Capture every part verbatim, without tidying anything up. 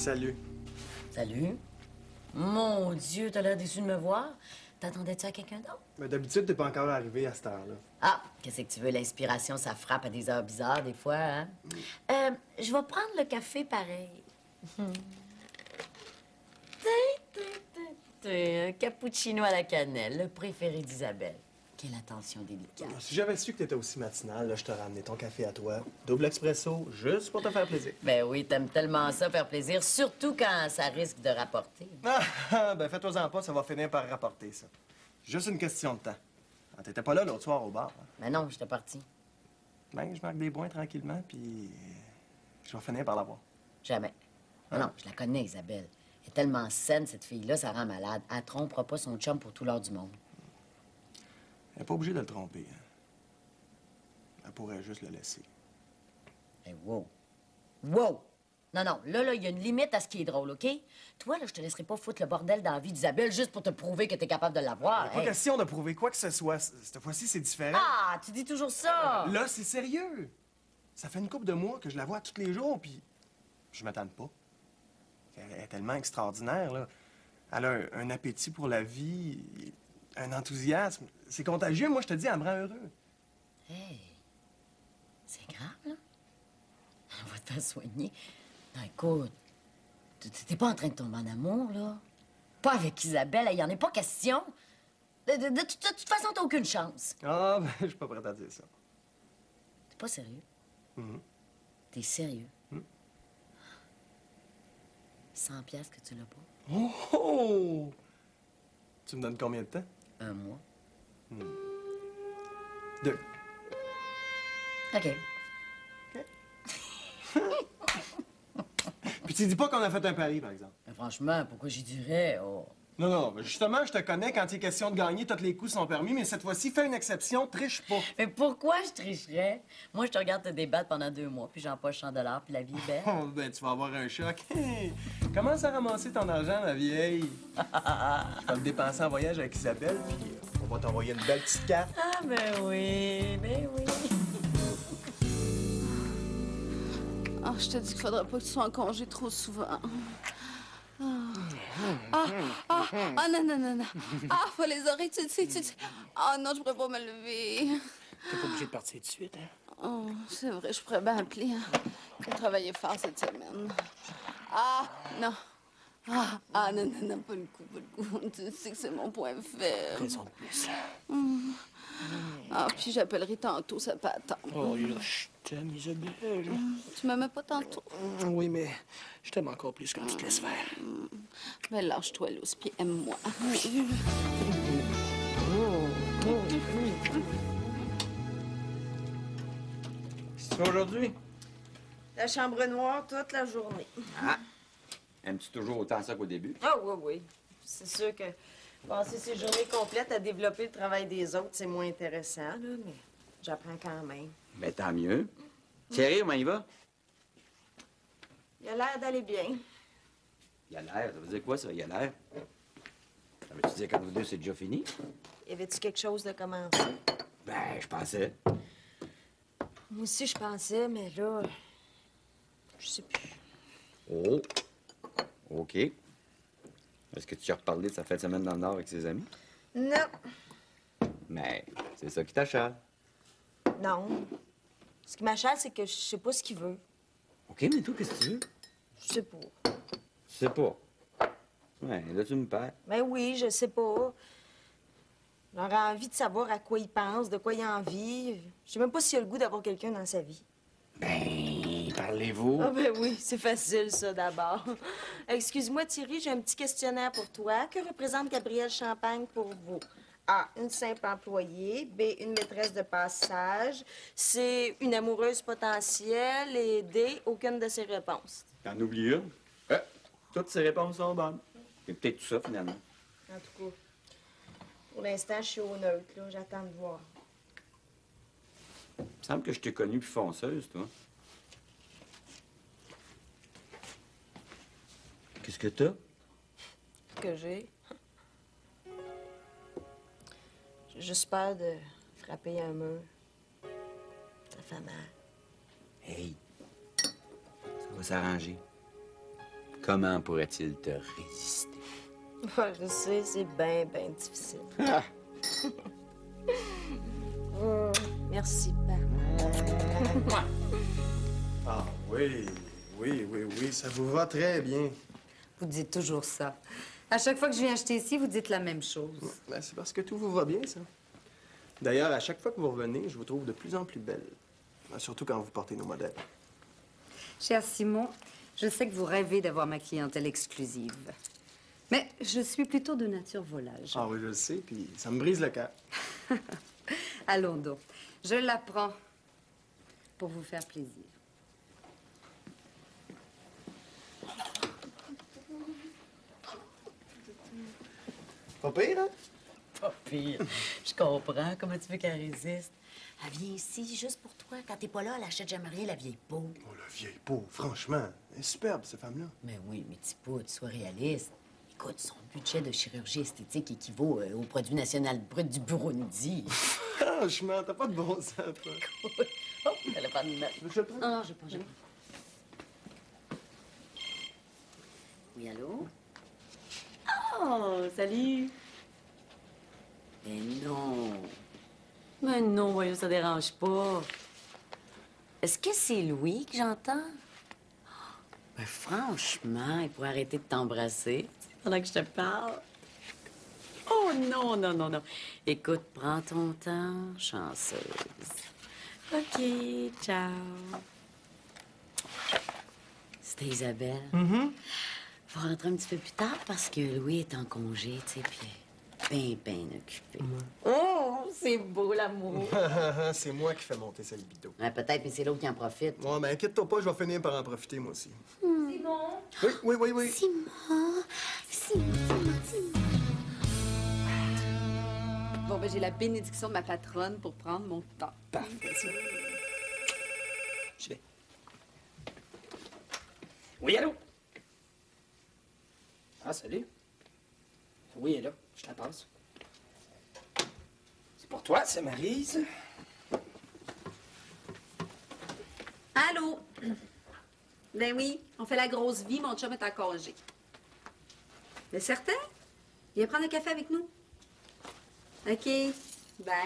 Salut. Salut. Mon Dieu, t'as l'air déçu de me voir. T'attendais-tu à quelqu'un d'autre? Mais d'habitude, t'es pas encore arrivé à cette heure-là. Ah, qu'est-ce que tu veux? L'inspiration, ça frappe à des heures bizarres, des fois, hein? Euh, je vais prendre le café pareil. Un cappuccino à la cannelle, le préféré d'Isabelle. Quelle attention délicate. Si j'avais su que t'étais aussi matinal, là, je t'aurais ramené ton café à toi. Double expresso, juste pour te faire plaisir. Ben oui, t'aimes tellement ça, faire plaisir, surtout quand ça risque de rapporter. Ah, ah, ben fais-toi-en pas, ça va finir par rapporter, ça. Juste une question de temps. Ah, t'étais pas là l'autre soir au bar. Hein? Ben non, j'étais parti. Ben, je marque des points tranquillement, puis je vais finir par l'avoir. Jamais. Non, non, je la connais, Isabelle. Elle est tellement saine, cette fille-là, ça rend malade. Elle trompera pas son chum pour tout l'or du monde. Elle n'est pas obligée de le tromper. Hein. Elle pourrait juste le laisser. Hey, wow. Wow! Non, non, là, là, il y a une limite à ce qui est drôle, OK? Toi, là, je te laisserai pas foutre le bordel dans la vie d'Isabelle juste pour te prouver que t'es capable de l'avoir. Pas Hey. question de prouver quoi que ce soit. Cette fois-ci, c'est différent. Ah, tu dis toujours ça! Là, c'est sérieux. Ça fait une couple de mois que je la vois tous les jours, puis je m'attends pas. Elle est tellement extraordinaire, là. Elle a un, un appétit pour la vie, un enthousiasme. C'est contagieux, moi, je te dis, elle me rend heureux. Hey, c'est grave, là? On va te faire soigner. Non, écoute, t- t'es pas en train de tomber en amour, là? Pas avec Isabelle, il y en est pas question. De, de- de- de- de toute façon, t'as aucune chance. Ah, ben, je suis pas prêt à dire ça. T'es pas sérieux? Mhm. T'es sérieux? Mhm. cent piastres que tu l'as pas? Oh, oh! Tu me donnes combien de temps? Un mois. Deux. OK. Puis tu dis pas qu'on a fait un pari, par exemple. Mais franchement, pourquoi j'y dirais? Oh. Non, non, mais justement, je te connais, quand il est question de gagner, tous les coups sont permis, mais cette fois-ci, fais une exception, triche pas. Mais pourquoi je tricherais? Moi, je te regarde te débattre pendant deux mois, puis j'empoche cent dollars, puis la vie est belle. Oh, ben, tu vas avoir un choc. Hey, commence à ramasser ton argent, ma vieille. Je vais le dépenser en voyage avec Isabelle, puis on va t'envoyer une belle petite carte. Ah, ben oui, ben oui. Ah, je te dis qu'il faudrait pas que tu sois en congé trop souvent. Ah, ah, ah, ah, non, non, non, non. Ah, faut les oreilles, tu sais, tu sais. Ah, non, je pourrais pas me lever. T'es pas obligé de partir tout de suite, hein? Oh, c'est vrai, je pourrais bien appeler. Hein. J'ai travaillé fort cette semaine. Ah, non. Ah, ah, non, non, non, pas le coup, pas le coup. Tu sais que c'est mon point faible. Raison de plus. Mm. Ah, puis j'appellerai tantôt, ça peut attendre. Oh, je t'aime, Isabelle. Tu m'aimais pas tantôt? Oui, mais je t'aime encore plus quand tu te laisses faire. Ben, lâche-toi, Luce, puis aime-moi. C'est ça aujourd'hui? La chambre noire toute la journée. Ah! Aimes-tu toujours autant ça qu'au début? Ah oui, oui. C'est sûr que passer ces journées complètes à développer le travail des autres, c'est moins intéressant, là, mais j'apprends quand même. Ben, tant mieux. Thierry, comment il va? Il a l'air d'aller bien. Il a l'air. Ça veut dire quoi, ça? Il a l'air? Ça veut-tu dire qu'entre vous deux, c'est déjà fini? Y avait-tu quelque chose de commencé? Ben, je pensais. Moi aussi, je pensais, mais là, je sais plus. Oh! OK. Est-ce que tu as reparlé de sa fête de semaine dans le Nord avec ses amis? Non. Mais c'est ça qui t'achale. Non. Ce qui m'achale, c'est que je sais pas ce qu'il veut. OK, mais toi, qu'est-ce que tu veux? Je sais pas. Tu sais pas. Ouais, là, tu me perds. Ben oui, je sais pas. J'aurais envie de savoir à quoi il pense, de quoi il a envie. Je sais même pas s'il a le goût d'avoir quelqu'un dans sa vie. Ben, parlez-vous. Ah ben oui, c'est facile, ça, d'abord. Excuse-moi, Thierry, j'ai un petit questionnaire pour toi. Que représente Gabrielle Champagne pour vous? A, une simple employée. B, une maîtresse de passage. C, une amoureuse potentielle. Et D, aucune de ces réponses. T'en oublies une? Eh, toutes ces réponses sont bonnes. C'est peut-être tout ça, finalement. En tout cas, pour l'instant, je suis au neutre, là. J'attends de voir. Il me semble que je t'ai connue plus fonceuse, toi. Qu'est-ce que t'as? Que j'ai? J'ai juste peur de frapper un mur. Ça fait mal. Hey, ça va s'arranger. comment pourrait-il te résister? Ouais, je sais, c'est bien, bien difficile. Ah! Hum, merci, papa. Ah oui, oui, oui, oui, ça vous va très bien. Vous dites toujours ça. À chaque fois que je viens acheter ici, vous dites la même chose. Ben, c'est parce que tout vous va bien, ça. D'ailleurs, à chaque fois que vous revenez, je vous trouve de plus en plus belle. Surtout quand vous portez nos modèles. Cher Simon, je sais que vous rêvez d'avoir ma clientèle exclusive. Mais je suis plutôt de nature volage. Ah oui, je le sais, puis ça me brise le cœur. Allons donc. Je la prends pour vous faire plaisir. Pas pire, hein? Pas pire. Je comprends. Comment tu veux qu'elle résiste? Elle vient ici juste pour toi. Quand t'es pas là, elle achète jamais rien, la vieille peau. Oh, la vieille peau, franchement. Elle est superbe, cette femme-là. Mais oui, mais petit pote, sois réaliste. Écoute, son budget de chirurgie esthétique équivaut euh, au produit national brut du Burundi. Franchement, t'as pas de bon sens, toi. Oh, elle a pas de note. Tu veux que je le prenne? Non, non, je pas, je pas. Oui, allô? Oh, salut! Mais non! Mais non, voyons, ça dérange pas. Est-ce que c'est Louis que j'entends? Ben franchement, il pourrait arrêter de t'embrasser pendant que je te parle. Oh non, non, non, non. Écoute, prends ton temps, chanceuse. OK, ciao. C'était Isabelle. Mm-hmm. Faut rentrer un petit peu plus tard parce que Louis est en congé, tu sais, puis bien, bien occupé. Oh, c'est beau, l'amour. C'est moi qui fais monter sa libido. Ouais, peut-être, mais c'est l'autre qui en profite. Ouais, mais inquiète-toi pas, je vais finir par en profiter, moi aussi. Simon? Oui, oui, oui, oui. Simon? Simon, Simon, Simon. Bon, ben j'ai la bénédiction de ma patronne pour prendre mon temps. Parfait, ça. Je vais. Oui, allô? Ah, salut. Oui, elle est là. Je te la passe. C'est pour toi, c'est Maryse. Allô? Ben oui, on fait la grosse vie, mon chum est en congé. Mais certain? Viens prendre un café avec nous. OK. Bye.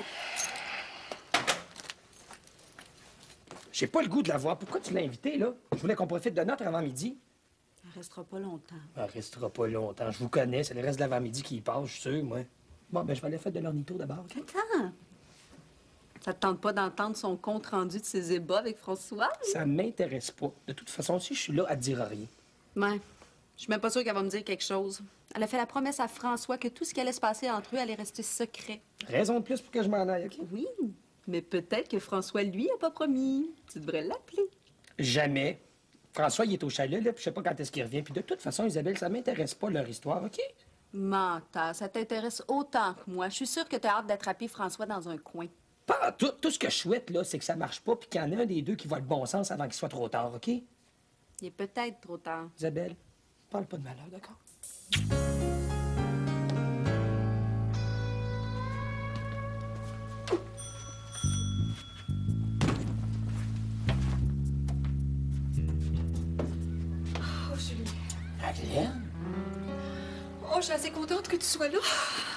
J'ai pas le goût de la voir. Pourquoi tu l'as invitée, là? Je voulais qu'on profite de notre avant-midi. Elle restera pas longtemps. Elle restera pas longtemps. Je vous connais. C'est le reste de l'avant-midi qui y passe, je suis sûr, moi. Bon, ben, je vais aller faire de l'ornitho d'abord. OK? Attends. Ça te tente pas d'entendre son compte-rendu de ses ébats avec François? Ça m'intéresse pas. De toute façon, si je suis là, elle te dira rien. Ouais. Je suis même pas sûre qu'elle va me dire quelque chose. Elle a fait la promesse à François que tout ce qui allait se passer entre eux allait rester secret. Raison de plus pour que je m'en aille, OK? Oui, mais peut-être que François, lui, a pas promis. Tu devrais l'appeler. Jamais. François, il est au chalet, là, puis je sais pas quand est-ce qu'il revient. Puis de toute façon, Isabelle, ça m'intéresse pas leur histoire, OK? Menteur, ça t'intéresse autant que moi. Je suis sûre que t'as hâte d'attraper François dans un coin. Pas tout. Tout ce que je souhaite, là, c'est que ça marche pas, puis qu'il y en a un des deux qui va le bon sens avant qu'il soit trop tard, OK? Il est peut-être trop tard. Isabelle, parle pas de malheur, d'accord? Oh, Julie. Madeleine? Oh, je suis assez contente que tu sois là.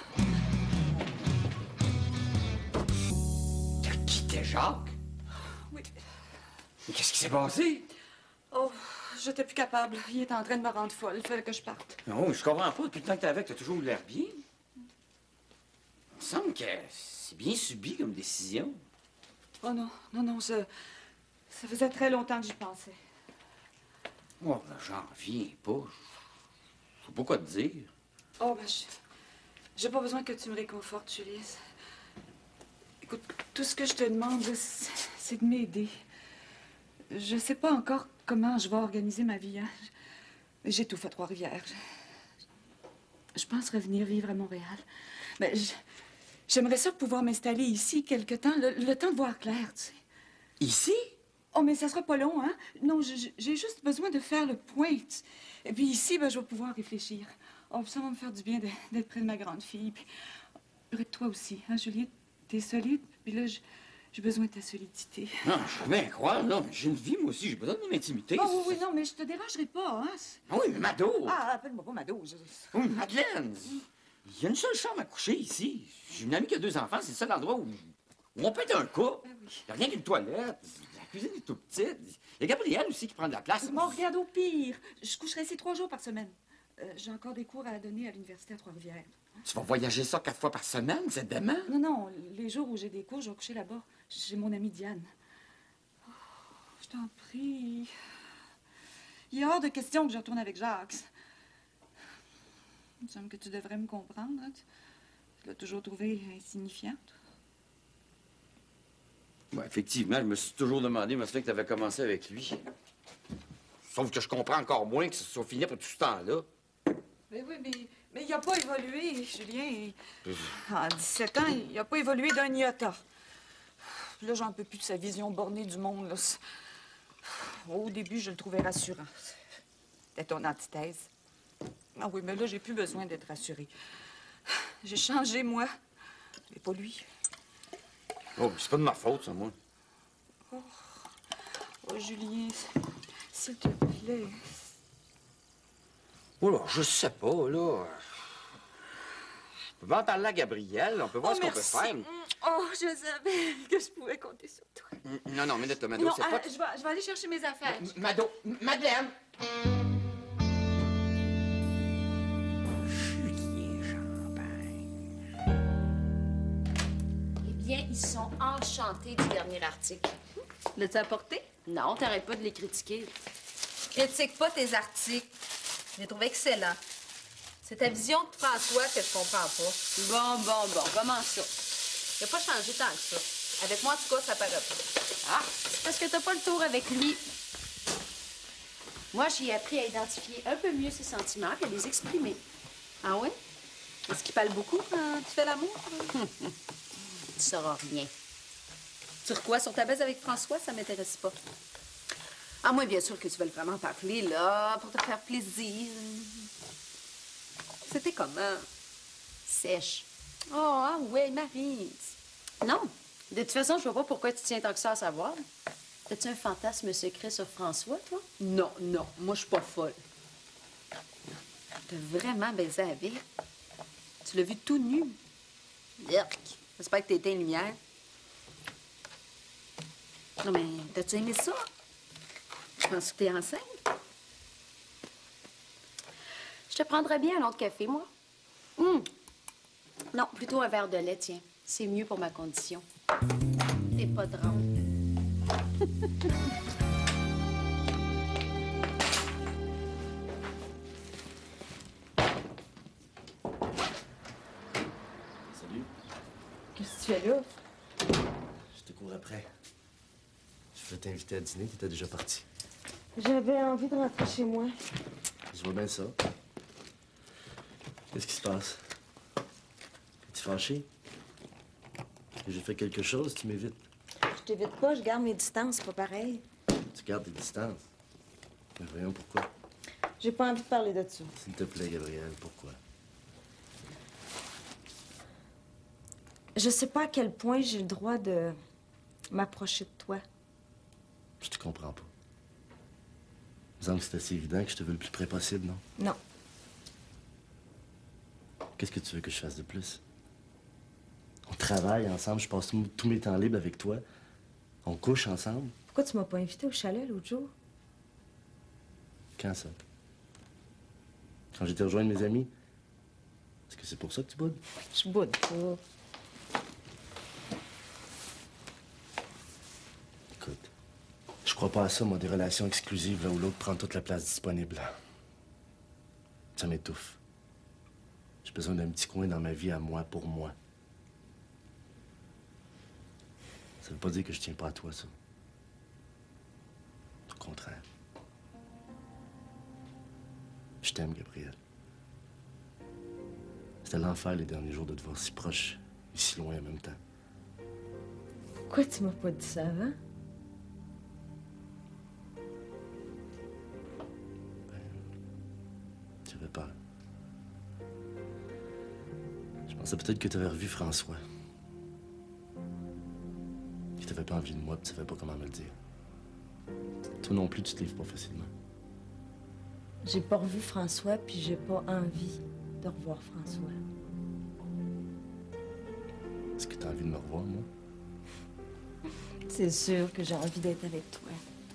T'as quitté Jacques? Oui. Mais qu'est-ce qui s'est passé? Oh, j'étais plus capable. Il est en train de me rendre folle. Il fallait que je parte. Non, je comprends pas. Depuis le temps que t'es avec, t'as toujours eu l'air bien. Il me semble que c'est bien subi comme décision. Oh non, non, non, ça... Ça faisait très longtemps que j'y pensais. Moi, ben, j'en reviens pas. Je sais pas quoi te dire. Oh, ben, je... J'ai pas besoin que tu me réconfortes, Julie. Écoute, tout ce que je te demande, c'est c'est de m'aider. Je sais pas encore comment je vais organiser ma vie, hein. J'ai tout fait à Trois-Rivières. Je... je pense revenir vivre à Montréal. Mais je- j'aimerais ça pouvoir m'installer ici quelque temps, le, le temps de voir clair, tu sais. Ici? Oh, mais ça sera pas long, hein? Non, je- je- j'ai juste besoin de faire le point. tu- Et puis ici, ben, je vais pouvoir réfléchir. Oh, puis ça va me faire du bien de- d'être près de ma grande fille. Puis près de toi aussi, hein, Juliette? T'es solide? Puis là, je- J'ai besoin de ta solidité. Non, je vais bien croire, non. J'ai une vie, moi aussi. J'ai besoin de mon intimité. Oh, oui, oui, non, mais je te dérangerai pas, hein. Ah oui, mais Mado! Ah, appelle-moi pas Mado. Je... Oui, Madeleine! Il y a une seule chambre à coucher ici. J'ai une amie qui a deux enfants. C'est le seul endroit où, où on peut être un couple. Ben oui. Il n'y a rien qu'une toilette. La cuisine est toute petite. Il y a Gabrielle aussi qui prend de la place. Bon, regarde, au pire, je coucherai ici trois jours par semaine. Euh, J'ai encore des cours à donner à l'université à Trois-Rivières. Tu vas voyager ça quatre fois par semaine, c'est dément. Non, non, les jours où j'ai des cours, je vais coucher là-bas. Chez mon amie Diane. Oh, je t'en prie. Il est hors de question que je retourne avec Jacques. Il me semble que tu devrais me comprendre. Hein. Tu, tu l'as toujours trouvée insignifiante. Ouais, effectivement, je me suis toujours demandé, mais ça fait que tu avais commencé avec lui. Sauf que je comprends encore moins que ça soit fini pour tout ce temps-là. Mais oui, mais, mais il n'a pas évolué, Julien. En dix-sept ans, il n'a pas évolué d'un iota. Puis là, j'en peux plus de sa vision bornée du monde. Là. Au début, je le trouvais rassurant. C'était ton antithèse. Ah oui, mais là, j'ai plus besoin d'être rassurée. J'ai changé, moi, mais pas lui. Oh, c'est pas de ma faute, ça, moi. Oh, oh Julien, s'il te plaît. Oh là, je sais pas, là. Je peux en parler à Gabrielle, on peut voir Oh, ce qu'on peut merci. faire. Oh, je savais que je pouvais compter sur toi. Non, non, minute, Mado, Non, c'est ah, pas... je, vais, je vais aller chercher mes affaires. Mado, Madeleine! Julien Champagne. Eh bien, ils sont enchantés du dernier article. L'as-tu apporté? Non, t'arrêtes pas de les critiquer. Critique pas tes articles. Je les trouve excellents. C'est ta vision de François que je comprends pas. Bon, bon, bon, comment ça? Il n'a pas changé tant que ça. Avec moi, en tout cas, ça paraît pas. Ah, c'est parce que t'as pas le tour avec lui. Moi, j'ai appris à identifier un peu mieux ses sentiments et à les exprimer. Ah oui? Est-ce qu'il parle beaucoup quand tu fais l'amour? Tu sauras rien. Sur quoi? Sur ta baise avec François? Ça m'intéresse pas. Ah, moi, bien sûr que tu veux vraiment parler, là, pour te faire plaisir. C'était comment? Sèche. Oh, ah ouais, Marie. Non. De toute façon, je vois pas pourquoi tu tiens tant que ça à savoir. As-tu un fantasme secret sur François, toi? Non, non. Moi, je suis pas folle. T'as vraiment baisé avec? Tu l'as vu tout nu. Yerk. J'espère que t'as éteint les lumières. Non, mais t'as-tu aimé ça? Je pense que t'es enceinte. Je te prendrais bien un autre café, moi. Hum. Non, plutôt un verre de lait, tiens. C'est mieux pour ma condition. T'es pas drôle. Salut. Qu'est-ce que tu fais là? Je te cours après. Je voulais t'inviter à dîner, t'étais déjà parti. J'avais envie de rentrer chez moi. Je vois bien ça. Qu'est-ce qui se passe? Es-tu fâché? Que j'ai fait quelque chose, tu m'évites. Je t'évite pas, je garde mes distances, c'est pas pareil. Tu gardes tes distances. Mais voyons pourquoi. J'ai pas envie de parler de ça. S'il te plaît, Gabrielle, pourquoi? Je sais pas à quel point j'ai le droit de m'approcher de toi. Je te comprends pas. Il me semble que c'est assez évident que je te veux le plus près possible, non? Non. Qu'est-ce que tu veux que je fasse de plus? On travaille ensemble, je passe tout- tous mes temps libres avec toi. On couche ensemble. Pourquoi tu m'as pas invité au chalet l'autre jour? Quand ça? Quand j'étais rejoindre mes amis? Est-ce que c'est pour ça que tu boudes? Je boude pas. Écoute, je crois pas à ça, moi, des relations exclusives, là où l'autre prend toute la place disponible. Ça m'étouffe. J'ai besoin d'un petit coin dans ma vie à moi, pour moi. Ça veut pas dire que je tiens pas à toi, ça. Au contraire. Je t'aime, Gabrielle. C'était l'enfer les derniers jours de te voir si proche et si loin en même temps. Pourquoi tu m'as pas dit ça avant? J'avais peur. Je pensais peut-être que tu avais revu François. Il t'avais pas envie de moi, puis tu savais pas comment me le dire. Toi non plus, tu te livres pas facilement. J'ai pas revu François, puis j'ai pas envie de revoir François. Est-ce que t'as envie de me revoir, moi? C'est sûr que j'ai envie d'être avec toi.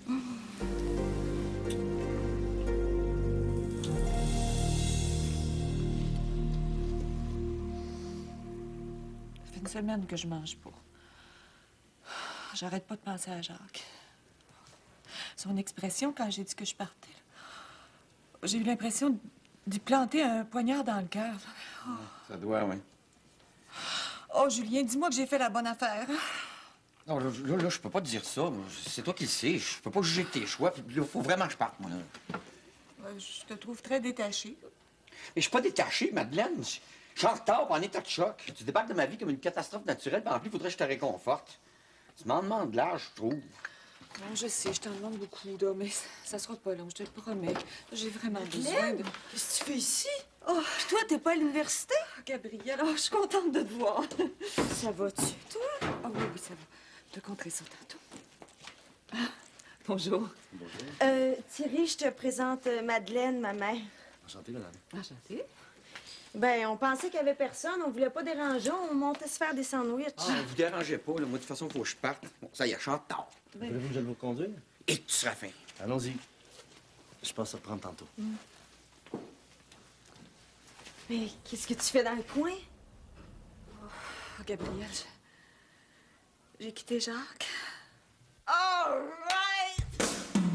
Ça fait une semaine que je mange pas. J'arrête pas de penser à Jacques. Son expression quand j'ai dit que je partais, là, j'ai eu l'impression d'y planter un poignard dans le cœur. Oh. Ça doit, oui. Oh, Julien, dis-moi que j'ai fait la bonne affaire. Non, là, là, là, je peux pas te dire ça. C'est toi qui le sais. Je peux pas juger tes choix. Puis il faut vraiment que je parte, moi, là. Euh, je te trouve très détachée. Mais je suis pas détaché, Madeleine. Je je suis en retard en état de choc. Tu débarques de ma vie comme une catastrophe naturelle, puis en plus, il faudrait que je te réconforte. Tu m'en demandes de l'âge, je trouve. Non, je sais, je t'en demande beaucoup, là, mais ça, ça sera pas long, je te le promets. J'ai vraiment besoin de... Qu'est-ce que tu fais ici? Oh, puis toi, t'es pas à l'université? Oh, Gabrielle, oh, je suis contente de te voir. Ça va-tu? Toi? Oh oui, oui, ça va. Je te conterai ça tantôt. Ah, bonjour. Bonjour. Euh, Thierry, je te présente euh, Madeleine, ma mère. Enchanté, madame. Enchantée. Ben, on pensait qu'il y avait personne, on voulait pas déranger, on montait se faire des sandwichs. Ah, vous dérangez pas, là. Moi, de toute façon, il faut que je parte. Bon, ça y est, je suis en retard. Voulez-vous que je vous conduire? Et tu seras fin. Allons-y. Je passe à reprendre tantôt. Mm. Mais qu'est-ce que tu fais dans le coin? Oh, Gabrielle, j'ai quitté Jacques. All right!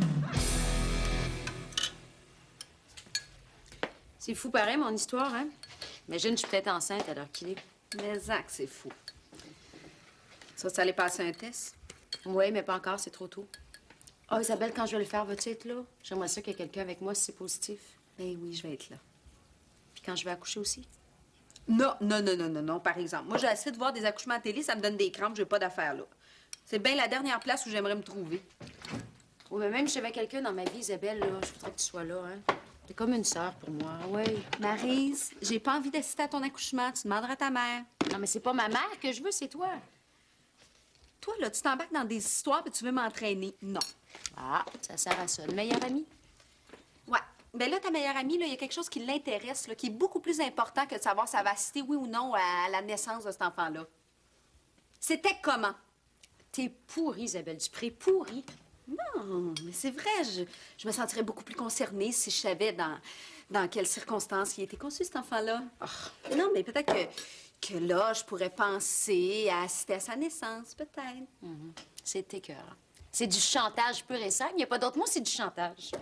C'est fou pareil, mon histoire, hein? Imagine, je suis peut-être enceinte à l'heure qu'il est. Mais Zach, c'est fou. Ça, ça allait passer un test? Oui, mais pas encore, c'est trop tôt. Oh, Isabelle, quand je vais le faire, vas-tu être là? J'aimerais ça qu'il y ait quelqu'un avec moi si c'est positif. Ben oui, je vais être là. Puis quand je vais accoucher aussi. Non, non, non, non, non, non, par exemple. Moi, j'ai assez de voir des accouchements à télé, ça me donne des crampes, j'ai pas d'affaires là. C'est bien la dernière place où j'aimerais me trouver. Oui, mais même si j'avais quelqu'un dans ma vie, Isabelle, là, je voudrais que tu sois là, hein? T'es comme une sœur pour moi, oui. Maryse, j'ai pas envie d'assister à ton accouchement, tu demanderas à ta mère. Non, mais c'est pas ma mère que je veux, c'est toi. Toi, là, tu t'embarques dans des histoires et tu veux m'entraîner. Non. Ah, ça sert à ça. Le meilleur ami? Ouais. Ben là, ta meilleure amie, là, il y a quelque chose qui l'intéresse, là, qui est beaucoup plus important que de savoir si elle va assister, oui ou non, à la naissance de cet enfant-là. C'était comment? T'es pourrie, Isabelle Dupré, pourrie. Non, mais c'est vrai, je, je me sentirais beaucoup plus concernée si je savais dans, dans quelles circonstances il a été conçu, cet enfant-là. Oh. Non, mais peut-être que, que là, je pourrais penser à assister à sa naissance, peut-être. Mm-hmm. C'est écœurant. C'est du chantage pur et simple. Il n'y a pas d'autre mot, c'est du chantage.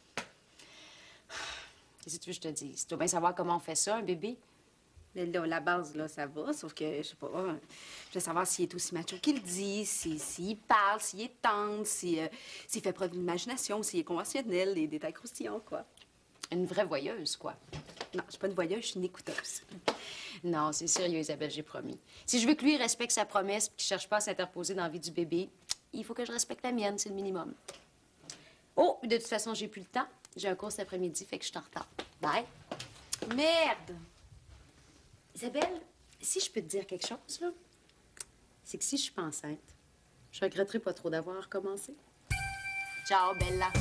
Qu'est-ce que tu veux que je te dise? Tu dois bien savoir comment on fait ça, un bébé. Mais là, la base, là, ça va, sauf que, je sais pas, je veux savoir s'il est aussi macho qu'il dit, s'il si, si parle, s'il est tendre, s'il si, euh, fait preuve d'imagination, s'il est conventionnel, des détails croustillants, quoi. Une vraie voyeuse, quoi. Non, je suis pas une voyeuse, je suis une écouteuse. Non, c'est sérieux, Isabelle, j'ai promis. Si je veux que lui respecte sa promesse et qu'il cherche pas à s'interposer dans la vie du bébé, il faut que je respecte la mienne, c'est le minimum. Oh, de toute façon, j'ai plus le temps. J'ai un cours cet après-midi, fait que je suis en retard. Bye. Merde! Isabelle, si je peux te dire quelque chose, là, c'est que si je suis pas enceinte, je regretterai pas trop d'avoir recommencé. Ciao, Bella.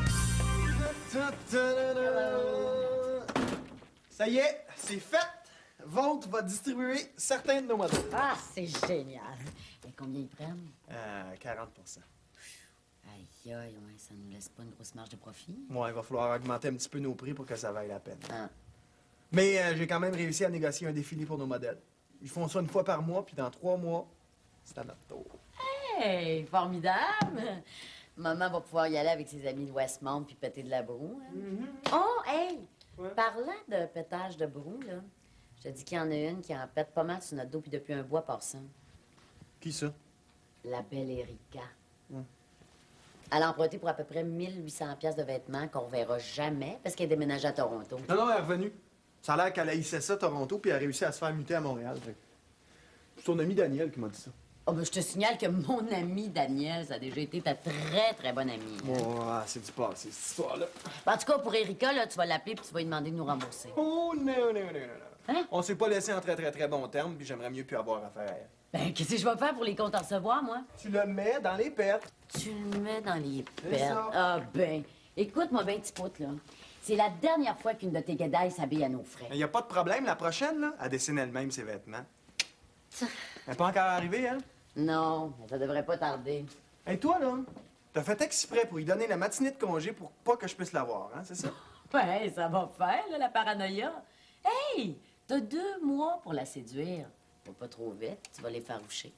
Ça y est, c'est fait. Volt va distribuer certains de nos modèles. Ah, c'est génial. Et combien ils prennent? Euh, quarante pour cent. Aïe, aïe, ouais, ça nous laisse pas une grosse marge de profit. Ouais, il va falloir augmenter un petit peu nos prix pour que ça vaille la peine. Ah. Mais euh, j'ai quand même réussi à négocier un défilé pour nos modèles. Ils font ça une fois par mois, puis dans trois mois, c'est à notre tour. Hey, formidable! Maman va pouvoir y aller avec ses amis de Westmount puis péter de la broue. Hein? Mm-hmm. Oh, hey! Ouais. Parlant de pétage de broue, là, je te dis qu'il y en a une qui en pète pas mal sur notre dos puis depuis un bois passant. Qui ça? La belle Erika. Ouais. Elle a emprunté pour à peu près mille huit cents piastres de vêtements qu'on verra jamais parce qu'elle est déménagée à Toronto. Non, non, elle est revenue. Ça a l'air qu'elle haïssait ça, Toronto, puis elle a réussi à se faire muter à Montréal. C'est ton ami Daniel qui m'a dit ça. Oh, ben, je te signale que mon ami Daniel, ça a déjà été ta très, très bonne amie. Hein? Oh, c'est du passé, cette histoire-là. En tout cas, pour Erika, là, tu vas l'appeler puis tu vas lui demander de nous rembourser. Oh, non, non, non, non, non. Hein? On s'est pas laissé en très, très, très bons termes, puis j'aimerais mieux plus avoir affaire à elle. Ben, qu'est-ce que je vais faire pour les comptes à recevoir, moi? Tu le mets dans les pertes. Tu le mets dans les C'est pertes. ça. Ah, ben. Écoute-moi bien, petit pote, là. C'est la dernière fois qu'une de tes guédailles s'habille à nos frais. Il n'y a pas de problème, la prochaine, là, elle dessine elle-même ses vêtements. Elle n'est pas encore arrivée, hein? Non, ça devrait pas tarder. Et toi, là, t'as fait exprès pour lui donner la matinée de congé pour pas que je puisse la voir, hein, c'est ça? Ouais, ça va faire, là, la paranoïa. Hey, t'as deux mois pour la séduire. Va pas trop vite, tu vas les faire coucher.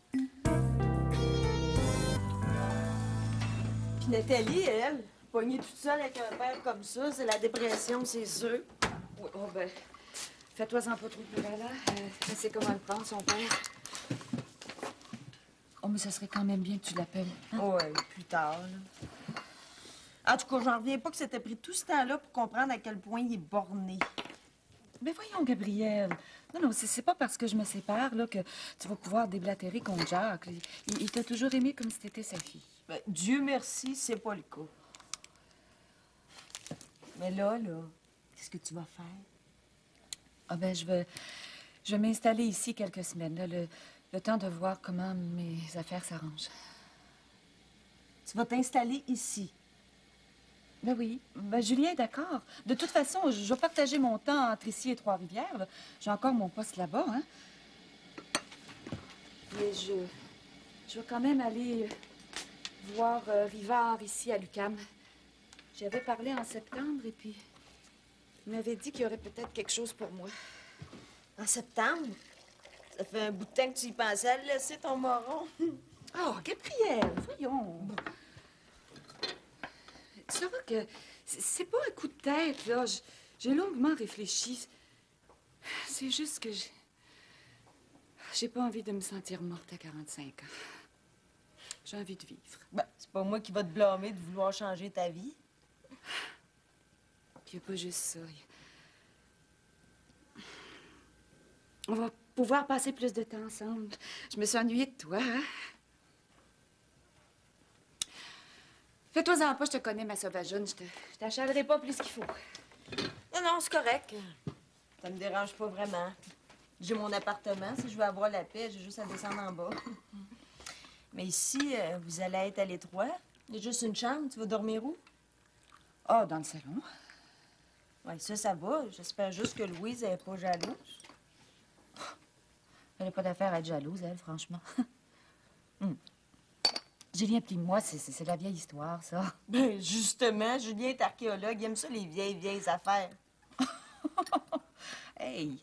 Puis Nathalie, elle, pognée toute seule avec un père comme ça, c'est la dépression, c'est sûr. Oui, oh ben, fais-toi-en pas trop plus là. Euh, je sais comment le prendre, son père. Oh, mais ça serait quand même bien que tu l'appelles. Hein? Ouais, plus tard, là. En tout cas, j'en reviens pas que ça t'a pris tout ce temps-là pour comprendre à quel point il est borné. Mais voyons, Gabriel. Non, non, c'est c'est pas parce que je me sépare, là, que tu vas pouvoir déblatérer contre Jacques. Il, il t'a toujours aimé comme si t'étais sa fille. Ben, Dieu merci, c'est pas le cas. Mais là, là, qu'est-ce que tu vas faire? Ah ben, je vais, je vais m'installer ici quelques semaines, là, le, le temps de voir comment mes affaires s'arrangent. Tu vas t'installer ici. Ben oui. Ben, Julien est d'accord. De toute façon, je je vais partager mon temps entre ici et Trois-Rivières, là. J'ai encore mon poste là-bas, hein. Mais je... Je vais quand même aller voir euh, Rivard ici à l'U Q A M. J'avais parlé en septembre et puis il m'avait dit qu'il y aurait peut-être quelque chose pour moi. En septembre? Ça fait un bout de temps que tu y pensais à le laisser, ton moron. Oh, Gabriel, voyons. Tu sauras que c'est c'est pas un coup de tête, là. J- J'ai longuement réfléchi. C'est juste que j'ai... J'ai pas envie de me sentir morte à quarante-cinq ans. J'ai envie de vivre. Ben, c'est pas moi qui va te blâmer de vouloir changer ta vie. Puis y a pas juste ça. y a- On va pouvoir passer plus de temps ensemble. Je me suis ennuyée de toi, hein? Fais-toi-en pas, je te connais, ma sauvageonne. Je te... je t'achalerai pas plus qu'il faut. Non, non, c'est correct. Ça me dérange pas vraiment. J'ai mon appartement. Si je veux avoir la paix, j'ai juste à descendre en bas. Mais ici, euh, vous allez être à l'étroit. Il y a juste une chambre. Tu vas dormir où? Ah, dans le salon. Oui, ça, ça va. J'espère juste que Louise n'est pas jalouse. Elle n'a pas d'affaire à être jalouse, elle, franchement. Hum. Julien puis moi, c'est- c'est c'est la vieille histoire, ça. Ben, justement, Julien est archéologue. Il aime ça, les vieilles, vieilles affaires. Hey!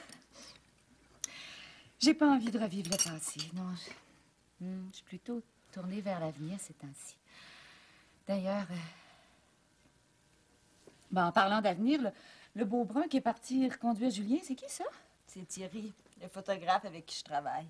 J'ai pas envie de revivre le passé, non. Je, Hmm, je suis plutôt tournée vers l'avenir ces temps-ci. D'ailleurs, euh, ben, en parlant d'avenir, le, le beau brun qui est parti reconduire Julien, c'est qui ça? C'est Thierry, le photographe avec qui je travaille.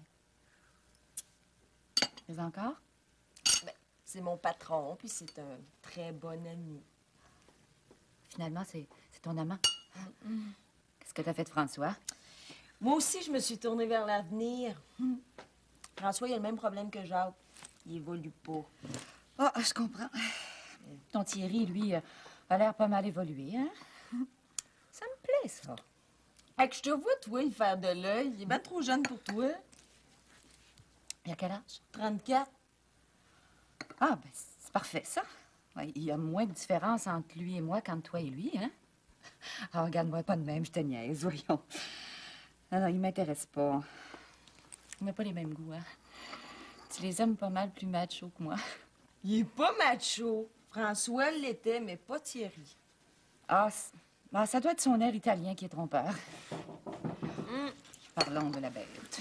Mais encore? Ben, c'est mon patron, puis c'est un très bon ami. Finalement, c'est c'est ton amant. Qu'est-ce que t'as fait de François? Moi aussi, je me suis tournée vers l'avenir. Hmm. François, il a le même problème que Jacques. Il évolue pas. Ah, je comprends. Ton Thierry, lui, euh, a l'air pas mal évolué, hein? Ça me plaît, ça. Fait que je te vois, toi, il faire de l'œil. Il est bien trop jeune pour toi. Il a quel âge? trente-quatre. Ah, ben, c'est parfait, ça. Ouais, il y a moins de différence entre lui et moi qu'entre toi et lui, hein? Ah, regarde-moi pas de même, je te niaise, voyons. Non, non, il m'intéresse pas. On n'a pas les mêmes goûts, hein? Tu les aimes pas mal plus macho que moi. Il est pas macho. François l'était, mais pas Thierry. Ah, c- ah, ça doit être son air italien qui est trompeur. Hum. Parlons de la bête.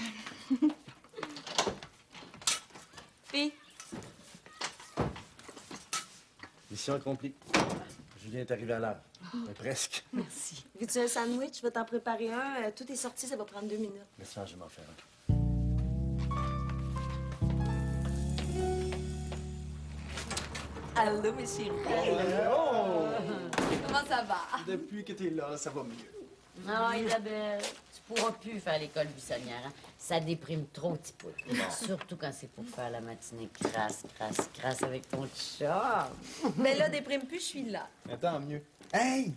Puis, Mission accomplie. Julien est arrivé à l'heure. Mais presque. merci. Veux-tu un sandwich? Je vais t'en préparer un. Euh, Tout est sorti, ça va prendre deux minutes. Mais ça, je vais m'en faire un. Allô, mes chéris. Oh! Comment ça va? Depuis que t'es là, ça va mieux. Non, Isabelle, tu pourras plus faire l'école buissonnière. Hein? Ça déprime trop, petit pout. Surtout quand c'est pour faire la matinée crasse, crasse, crasse avec ton chum. Mais là, déprime plus, je suis là. Mais tant mieux. Hey!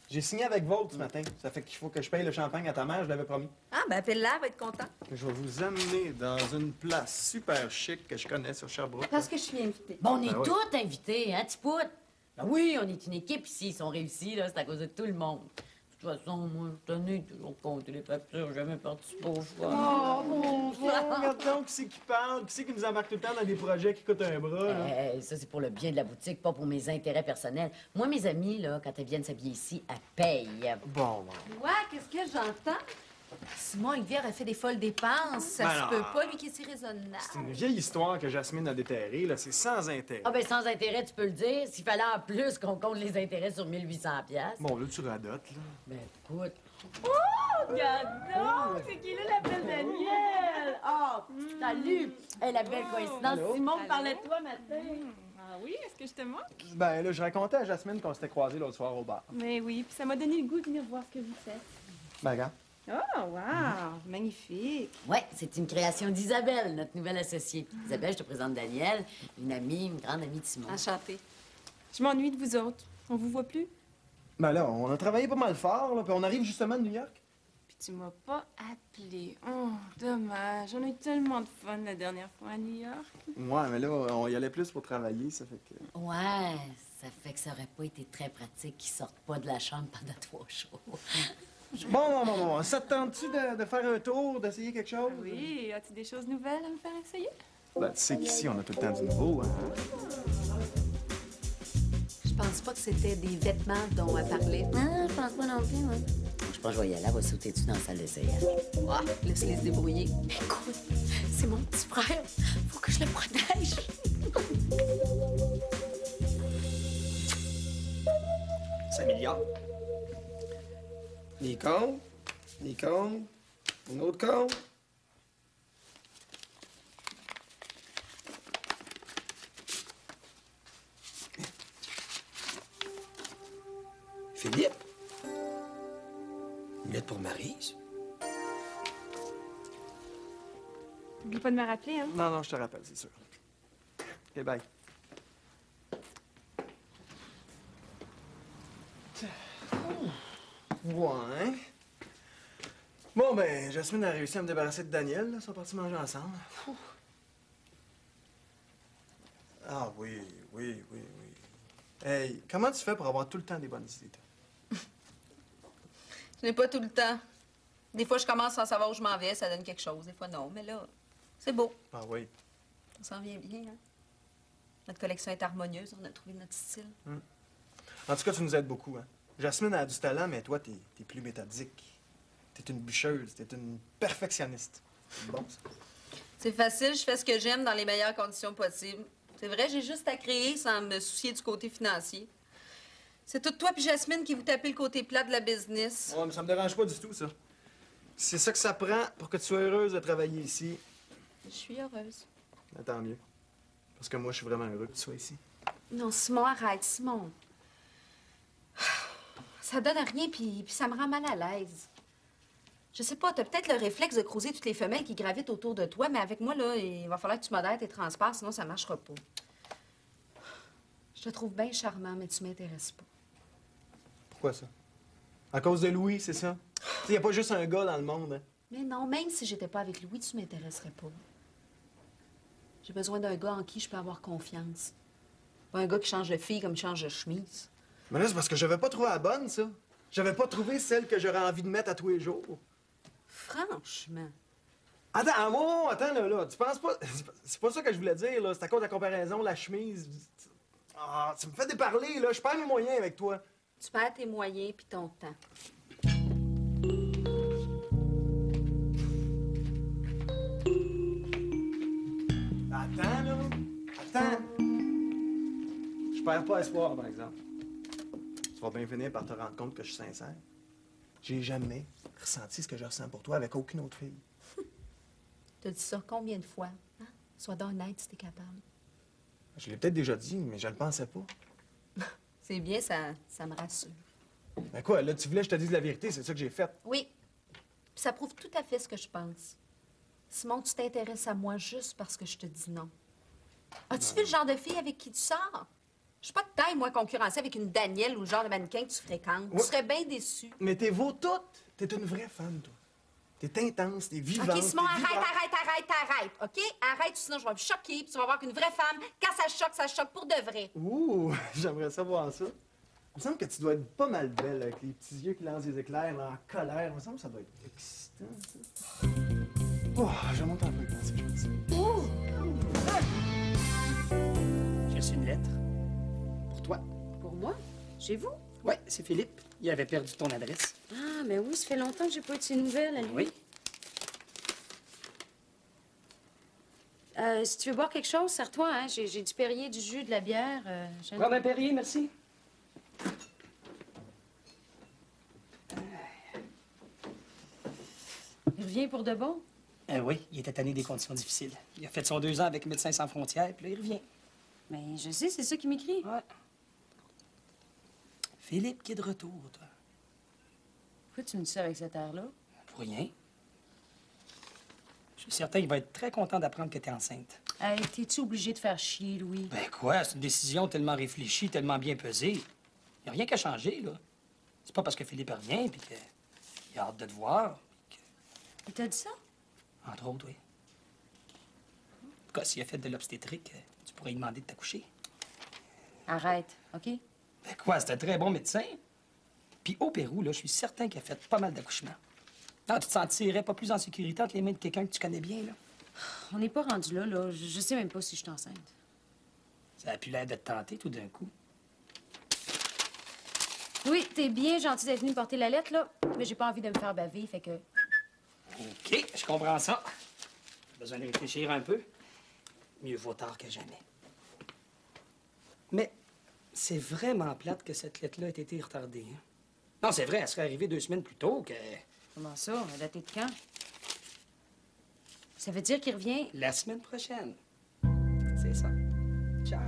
J'ai signé avec Volt ce matin. Ça fait qu'il faut que je paye le champagne à ta mère, je l'avais promis. Ah, ben appelle-la, elle va être contente. Je vais vous amener dans une place super chic que je connais sur Sherbrooke. Parce que je suis invitée. Bon, on est Ben oui. tous invités, hein, Tipout? Ben oui, on est une équipe ici. Ils sont réussis, là, c'est à cause de tout le monde. De toute façon, moi, je tenais toujours compter les factures. J'ai jamais participé au choix. Oh, mon Dieu! Regarde donc qui c'est qui parle, qui c'est qui nous embarque tout le temps dans des projets qui coûtent un bras, là. Hey, ça, c'est pour le bien de la boutique, pas pour mes intérêts personnels. Moi, mes amis, là, quand elles viennent s'habiller ici, elles payent. Bon, bon. Ouais, qu'est-ce que j'entends? Simon Rivière a fait des folles dépenses. Ça Ben se non. peut pas, lui qui est si raisonnable. C'est une vieille histoire que Jasmine a déterrée, là. C'est sans intérêt. Ah, ben sans intérêt, tu peux le dire. S'il fallait en plus qu'on compte les intérêts sur mille huit cents piastres. Bon, là, tu radotes, là. Ben, écoute. Oh, regarde donc! C'est qui là, la belle Danielle? Oh, salut! Hey, la belle coïncidence. Allô? Simon me parlait de toi matin. Ah oui, est-ce que je te manque? Ben, là, je racontais à Jasmine qu'on s'était croisés l'autre soir au bar. Mais oui, puis ça m'a donné le goût de venir voir ce que vous faites. Ben, regarde. Oh, wow! Magnifique! Ouais, c'est une création d'Isabelle, notre nouvelle associée. Isabelle, je te présente Danielle, une amie, une grande amie de Simon. Enchantée. Je m'ennuie de vous autres. On vous voit plus? Ben là, on a travaillé pas mal fort, là, puis on arrive justement de New York. Puis tu m'as pas appelé. Oh, dommage. On a eu tellement de fun la dernière fois à New York. Ouais, mais là, on y allait plus pour travailler, ça fait que... Ouais, ça fait que ça aurait pas été très pratique qu'ils sortent pas de la chambre pendant trois jours. Bon, bon, bon, bon. Ça te tente-tu de, de faire un tour, d'essayer quelque chose? Oui, as-tu des choses nouvelles à me faire essayer? Ben, tu sais qu'ici, on a tout le temps du nouveau, hein. Je pense pas que c'était des vêtements dont elle parlait. Ah, je pense pas non plus, moi. Je pense que je vais y aller, elle va sauter dessus dans la salle d'essayage. Ah, laisse-les se débrouiller. Écoute, c'est mon petit frère. Faut que je le protège. cinq milliards. Les comptes, les comptes, une autre compte. Philippe? Une lettre pour Maryse? N'oublie pas de me rappeler, hein? Non, non, je te rappelle, c'est sûr. OK, bye. Ouais. Bon, ben, Jasmine a réussi à me débarrasser de Daniel, là. Ils sont partis manger ensemble. Ouh. Ah oui, oui, oui, oui. Hey, comment tu fais pour avoir tout le temps des bonnes idées, toi? Je n'ai pas tout le temps. Des fois, je commence sans savoir où je m'en vais, ça donne quelque chose. Des fois, non. Mais là, c'est beau. Ah oui. On s'en vient bien, hein? Notre collection est harmonieuse. On a trouvé notre style. Hum. En tout cas, tu nous aides beaucoup, hein. Jasmine a du talent, mais toi, t'es es plus méthodique. T'es une bûcheuse, t'es une perfectionniste. C'est bon, ça. C'est facile, je fais ce que j'aime dans les meilleures conditions possibles. C'est vrai, j'ai juste à créer sans me soucier du côté financier. C'est tout toi puis Jasmine qui vous tapez le côté plat de la business. Ouais, mais ça me dérange pas du tout, ça. C'est ça que ça prend pour que tu sois heureuse de travailler ici. Je suis heureuse. Ben, tant mieux. Parce que moi, je suis vraiment heureux que tu sois ici. Non, Simon, arrête, Simon. Ça donne à rien, puis, puis ça me rend mal à l'aise. Je sais pas, t'as peut-être le réflexe de creuser toutes les femelles qui gravitent autour de toi, mais avec moi, là, il va falloir que tu modères tes transports, sinon ça marchera pas. Je te trouve bien charmant, mais tu m'intéresses pas. Pourquoi ça? À cause de Louis, c'est ça? Il n'y a pas juste un gars dans le monde, hein? Mais non, même si j'étais pas avec Louis, tu m'intéresserais pas. J'ai besoin d'un gars en qui je peux avoir confiance. Pas un gars qui change de fille comme il change de chemise. Mais là, c'est parce que j'avais pas trouvé la bonne, ça. J'avais pas trouvé celle que j'aurais envie de mettre à tous les jours. Franchement. Attends, moi, attends, là, là. Tu penses pas... C'est pas ça que je voulais dire, là. C'est à cause de la comparaison, la chemise. Ah, tu me fais déparler, là. Je perds mes moyens avec toi. Tu perds tes moyens puis ton temps. Attends, là. Attends. Je perds pas espoir, par exemple. Tu vas bien finir par te rendre compte que je suis sincère. J'ai jamais ressenti ce que je ressens pour toi avec aucune autre fille. T'as dit ça combien de fois? Hein? Sois donc honnête si t'es capable. Je l'ai peut-être déjà dit, mais je le pensais pas. C'est bien, ça, ça me rassure. Ben quoi, là, tu voulais que je te dise la vérité, c'est ça que j'ai fait. Oui. Puis ça prouve tout à fait ce que je pense. Simon, tu t'intéresses à moi juste parce que je te dis non. As-tu vu le genre de fille avec qui tu sors? Je suis pas de taille, moi, concurrencer avec une Danielle ou le genre de mannequin que tu fréquentes. Ouais. Tu serais bien déçu. Mais t'es vaut toutes. T'es une vraie femme, toi. T'es intense, t'es vivante. OK, Simon, t'es arrête, vivante. arrête, arrête, arrête, OK? Arrête, sinon je vais me choquer, puis tu vas voir qu'une vraie femme, quand ça choque, ça choque pour de vrai. Ouh, j'aimerais savoir ça. Il me semble que tu dois être pas mal belle avec les petits yeux qui lancent des éclairs, là, en colère. Il me semble que ça doit être excitant, ça. Oh, je monte un peu quand c'est gentil. J'ai reçu une lettre. Pour toi. Pour moi? Chez vous? Ouais, c'est Philippe. Il avait perdu ton adresse. Ah, mais oui, ça fait longtemps que j'ai pas eu de ses nouvelles, à lui. Oui. Euh, si tu veux boire quelque chose, serre-toi, hein. J'ai j'ai du Perrier, du jus, de la bière. Euh, j'ai- Prends un Perrier, merci. Il revient pour de bon? Euh, oui, il était tanné des conditions difficiles. Il a fait son deux ans avec Médecins sans frontières, puis là, il revient. Mais je sais, c'est ça qui m'écrit. Ouais. Philippe qui est de retour, toi. Pourquoi tu me dis ça avec cet air-là? Pour rien. Je suis certain qu'il va être très content d'apprendre que t'es enceinte. Hey, t'es-tu obligé de faire chier, Louis? Ben quoi, c'est une décision tellement réfléchie, tellement bien pesée. Il n'y a rien qu'à changer, là. C'est pas parce que Philippe revient, puis qu'il a hâte de te voir. Il t'a dit ça? Entre autres, oui. En tout cas, s'il a fait de l'obstétrique, euh, tu pourrais lui demander de t'accoucher. Arrête, OK? Ben quoi, c'est un très bon médecin. Puis au Pérou, là, je suis certain qu'il a fait pas mal d'accouchements. Non, tu te sentirais pas plus en sécurité entre les mains de quelqu'un que tu connais bien, là? On n'est pas rendu là, là. Je je sais même pas si je suis enceinte. Ça a pu l'air de te tenter tout d'un coup. Oui, t'es bien gentil d'être venu me porter la lettre, là. Mais j'ai pas envie de me faire baver, fait que... OK, je comprends ça. J'ai besoin de réfléchir un peu. Mieux vaut tard que jamais. Mais c'est vraiment plate que cette lettre-là ait été retardée. Hein? Non, c'est vrai, elle serait arrivée deux semaines plus tôt que... Comment ça? Elle a daté de quand? Ça veut dire qu'il revient... La semaine prochaine. C'est ça. Ciao.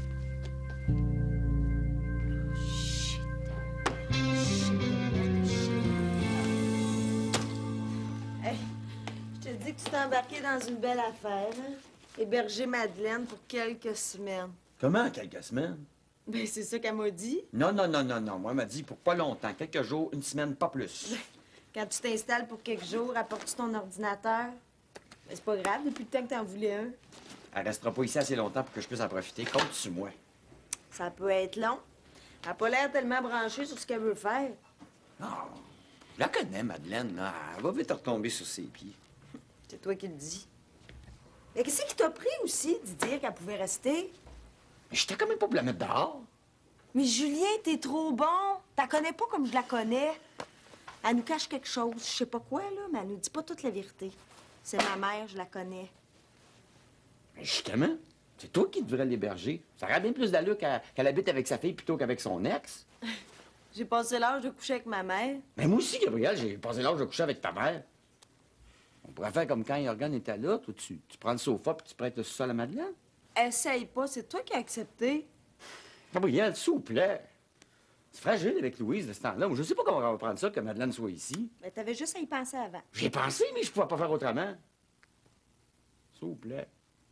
Hey, je te dis que tu t'es embarqué dans une belle affaire, hein? Héberger Madeleine pour quelques semaines. Comment, quelques semaines? Ben, c'est ça qu'elle m'a dit. Non, non, non, non, non. Moi, elle m'a dit pour pas longtemps. Quelques jours, une semaine, pas plus. Quand tu t'installes pour quelques jours, apportes-tu ton ordinateur? Ben, c'est pas grave, depuis le temps que t'en voulais un. Elle restera pas ici assez longtemps pour que je puisse en profiter. Compte sur moi. Ça peut être long. Elle a pas l'air tellement branchée sur ce qu'elle veut faire. Non. Je la connais, Madeleine, là. Elle va vite retomber sur ses pieds. C'est toi qui le dis. Mais qu'est-ce qui t'a pris aussi d'y dire qu'elle pouvait rester? Mais j'étais quand même pas pour la mettre dehors. Mais Julien, t'es trop bon. T'as connais pas comme je la connais. Elle nous cache quelque chose, je sais pas quoi, là, mais elle nous dit pas toute la vérité. C'est ma mère, je la connais. Mais justement, c'est toi qui devrais l'héberger. Ça aurait bien plus d'allure qu'elle qu'elle habite avec sa fille plutôt qu'avec son ex. J'ai passé l'âge de coucher avec ma mère. Mais moi aussi, Gabriel, j'ai passé l'âge de coucher avec ta mère. On pourrait faire comme quand Yorgan était là. Toi, tu, tu prends le sofa puis tu prêtes le sol à Madeleine. Essaye pas, c'est toi qui as accepté. Gabriel, s'il vous plaît. C'est fragile avec Louise de ce temps-là. Je sais pas comment on va prendre ça que Madeleine soit ici. Mais t'avais juste à y penser avant. J'ai pensé, mais je pouvais pas faire autrement. S'il vous plaît.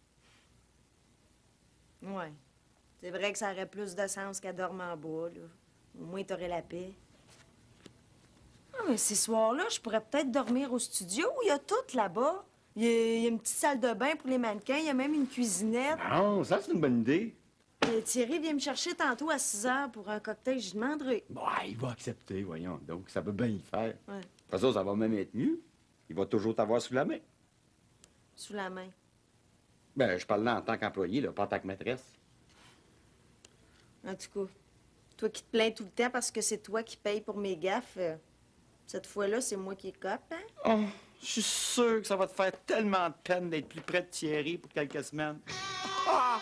Ouais. C'est vrai que ça aurait plus de sens qu'elle dorme en bas, là. Au moins, t'aurais la paix. Ah, mais ces soirs-là, je pourrais peut-être dormir au studio. Il y a tout là-bas. Il y, a, il y a une petite salle de bain pour les mannequins. Il y a même une cuisinette. Non, ça, c'est une bonne idée. Et Thierry vient me chercher tantôt à six heures pour un cocktail. Je lui demanderai. Bon, il va accepter, voyons. Donc, ça peut bien y faire. Ouais. De toute façon, ça va même être mieux. Il va toujours t'avoir sous la main. Sous la main. Ben, je parle là en tant qu'employé, là, pas en tant que maîtresse. En tout cas, toi qui te plains tout le temps parce que c'est toi qui payes pour mes gaffes, euh, cette fois-là, c'est moi qui est cope, hein? Oh, je suis sûr que ça va te faire tellement de peine d'être plus près de Thierry pour quelques semaines. Ah!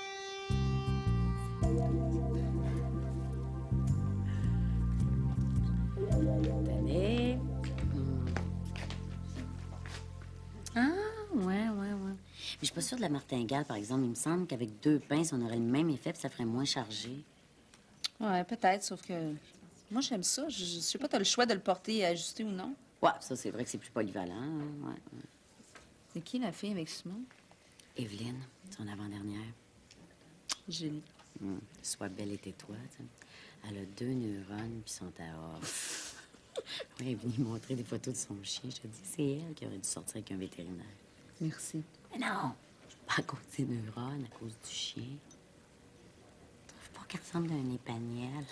Tenez. Ah, ouais, ouais, ouais. Mais je suis pas sûre de la martingale, par exemple. Il me semble qu'avec deux pinces, on aurait le même effet, puis ça ferait moins chargé. Ouais, peut-être, sauf que moi, j'aime ça. Je, je sais pas, t'as le choix de le porter et ajuster ou non. Ouais, ça, c'est vrai que c'est plus polyvalent. Hein, ouais, ouais. C'est qui la fille avec Simon? Evelyne, son avant-dernière. Julie. Mm. Mm. Sois belle et tais-toi, tu sais. Elle a deux neurones, puis sont à off. Oui, elle est venue montrer des photos de son chien. Je te dis, c'est elle qui aurait dû sortir avec un vétérinaire. Merci. Mais non! Pas à cause des neurones, à cause du chien. Tu trouves pas qu'elle ressemble à un épaniel?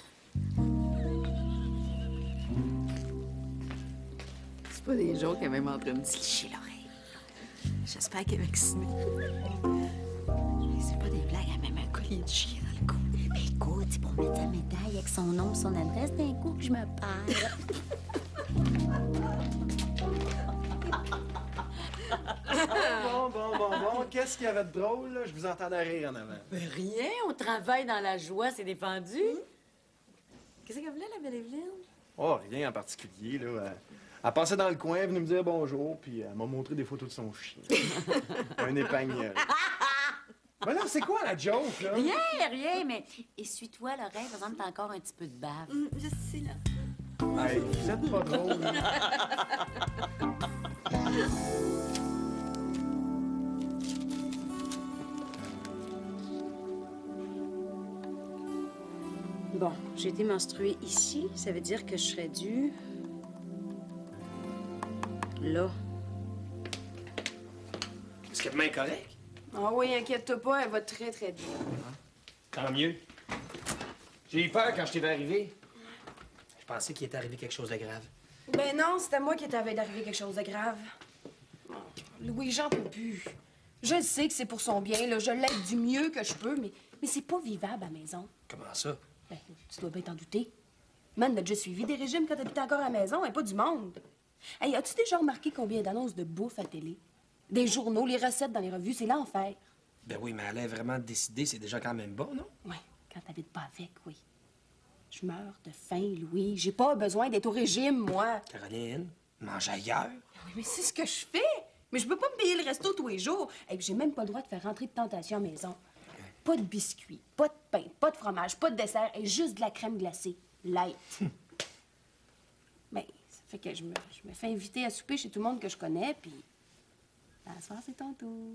C'est pas des jours qu'elle même en train de se licher l'oreille. J'espère qu'elle est vaccinée. C'est pas des blagues, elle a même un collier de chien dans le cou. Mais écoute, c'est pour mettre sa médaille avec son nom et son adresse d'un coup que je me perds. Bon, bon, bon, bon. Qu'est-ce qu'il y avait de drôle, là? Je vous entendais rire en avant. Ben rien, on travaille dans la joie, c'est défendu. Mmh. Qu'est-ce qu'elle voulait, la belle Evelyne? Oh, rien en particulier, là. Elle, elle passait dans le coin, elle venait me dire bonjour, puis elle m'a montré des photos de son chien. Un épagneul. Mais là, c'est quoi la joke, là? Rien, rien, mais essuie-toi l'oreille, par exemple, t'as encore un petit peu de bave. Mmh, je sais, là. Hey, vous êtes pas drôle. Bon, j'ai été menstruée ici, ça veut dire que je serais due... là. Est-ce qu'elle est bien correcte? Ah oui, inquiète-toi pas, elle va très, très bien. Tant mieux. J'ai eu peur quand je t'ai vu arriver. Je pensais qu'il était arrivé quelque chose de grave. Ben non, c'était moi qui t'avais d'arriver quelque chose de grave. Louis, j'en peux plus. Je le sais que c'est pour son bien, là. Je l'aide du mieux que je peux, mais, mais c'est pas vivable à la maison. Comment ça? Ben, tu dois bien t'en douter. Man, a déjà suivi des régimes quand t'habitais encore à la maison, et pas du monde. Hey, as-tu déjà remarqué combien d'annonces de bouffe à télé? Des journaux, les recettes dans les revues, c'est l'enfer. Ben oui, mais elle a vraiment décidé, c'est déjà quand même bon, non? Oui, quand t'habites pas avec, oui. Je meurs de faim, Louis. J'ai pas besoin d'être au régime, moi. Caroline, mange ailleurs. Oui, mais c'est ce que je fais. Mais je peux pas me payer le resto tous les jours. Et puis j'ai même pas le droit de faire rentrer de tentation à la maison. Pas de biscuits, pas de pain, pas de fromage, pas de dessert et juste de la crème glacée. Light. Ben, ça fait que je me, je me fais inviter à souper chez tout le monde que je connais, puis... Ben, à ce soir, c'est ton tour.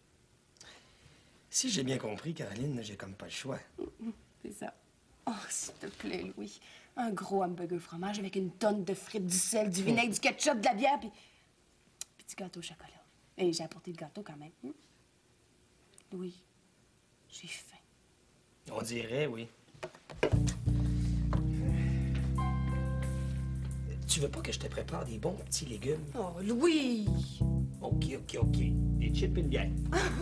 Si j'ai bien compris, Caroline, j'ai comme pas le choix. C'est ça. Oh, s'il te plaît, Louis. Un gros hamburger fromage avec une tonne de frites, du sel, du vinaigre, du ketchup, de la bière, puis... puis du gâteau au chocolat. Et j'ai apporté le gâteau quand même. Hum? Louis, j'ai faim. On dirait, oui. Tu veux pas que je te prépare des bons petits légumes? Oh, Louis! OK, OK, OK. Des chips et une bière.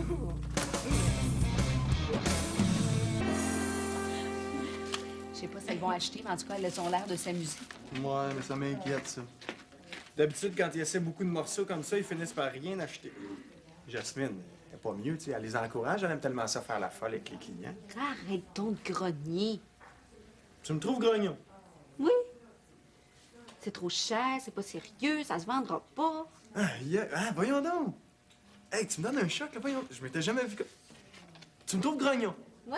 Je sais pas si elles vont acheter, mais en tout cas, elles ont l'air de s'amuser. Ouais, mais ça m'inquiète, ça. D'habitude, quand ils essaient beaucoup de morceaux comme ça, ils finissent par rien acheter. Jasmine, elle est pas mieux, tu sais. Elle les encourage, elle aime tellement ça faire la folle avec les clients. Arrête ton de grogner. Tu me trouves grognon? Oui. C'est trop cher, c'est pas sérieux, ça se vendra pas. Ah, yeah. Ah, voyons donc! Hey, tu me donnes un choc, là, voyons. Je m'étais jamais vu comme... Tu me trouves grognon? Oui.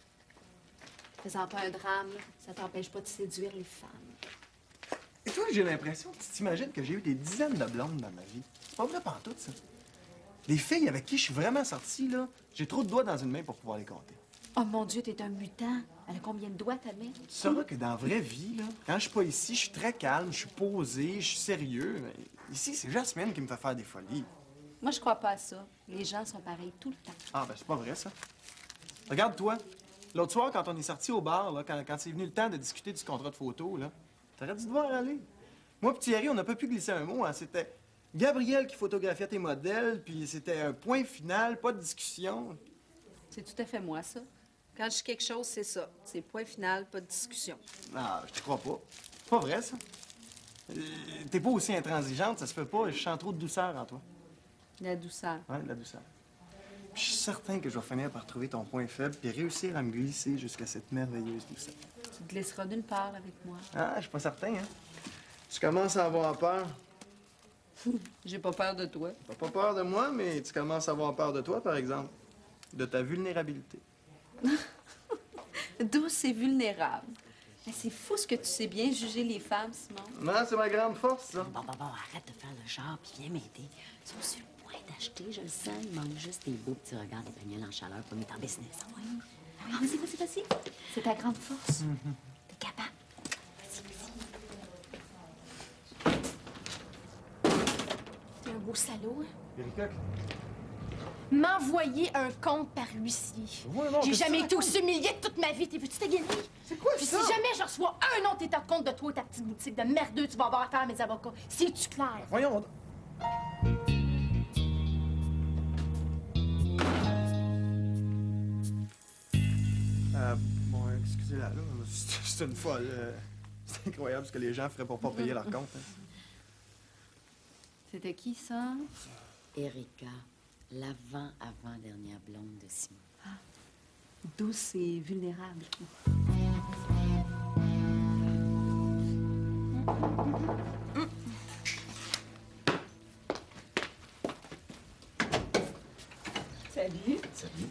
Faisant pas un drame, ça t'empêche pas de séduire les femmes. Et toi, j'ai l'impression que tu t'imagines que j'ai eu des dizaines de blondes dans ma vie. C'est pas vrai pantoute, ça. Les filles avec qui je suis vraiment sorti, là, j'ai trop de doigts dans une main pour pouvoir les compter. Oh mon Dieu, t'es un mutant. Elle a combien de doigts, ta mère? Tu sauras que dans la vraie vie, là, quand je suis pas ici, je suis très calme, je suis posé, je suis sérieux. Mais ici, c'est Jasmine qui me fait faire des folies. Moi, je crois pas à ça. Les gens sont pareils tout le temps. Ah, ben c'est pas vrai, ça. Regarde-toi. L'autre soir, quand on est sorti au bar, là, quand, quand c'est venu le temps de discuter du contrat de photo, là, t'aurais dû te voir aller. Moi et Thierry, on n'a pas pu glisser un mot. Hein. C'était Gabriel qui photographiait tes modèles, puis c'était un point final, pas de discussion. C'est tout à fait moi, ça. Quand je dis quelque chose, c'est ça. C'est point final, pas de discussion. Ah, je te crois pas. C'est pas vrai, ça. Euh, T'es pas aussi intransigeante, ça se fait pas. Je sens trop de douceur en toi. La douceur. Ouais, de la douceur. Puis je suis certain que je vais finir par trouver ton point faible puis réussir à me glisser jusqu'à cette merveilleuse douceur. Tu te glisseras nulle part avec moi. Ah, je suis pas certain, hein. Tu commences à avoir peur. J'ai pas peur de toi. T'as pas peur de moi, mais tu commences à avoir peur de toi, par exemple. De ta vulnérabilité. Douce et vulnérable. Mais c'est fou ce que tu sais bien juger les femmes, Simon. Non, c'est ma grande force, ça. Bon, bon, bon, arrête de faire le genre, puis viens m'aider. Ils sont sur le point d'acheter, je le sens. Il manque juste des beaux petits regards d'Emmanuel en chaleur pour mettre en business. Ah ouais? Alors, vas-y, vas-y, vas-y. C'est ta grande force. Mm-hmm. T'es capable. Vas-y, vas-y. T'es un beau salaud, hein? Erika, M'envoyer un compte par huissier. Ouais, non, J'ai qu'est-ce jamais que été c'est? aussi humiliée de toute ma vie. T'es veux-tu t'égayer? C'est quoi Puis ça? si jamais je reçois un autre état de compte de toi et ta petite boutique de merdeux, tu vas avoir affaire à mes avocats. C'est-tu clair? Voyons. Euh, bon, excusez-la, là. C'est c'est une folle. euh, C'est incroyable ce que les gens feraient pour pas payer leur compte. hein. C'était qui, ça? Erika, l'avant-avant-dernière blonde de Simon. Douce et vulnérable. Salut. Salut.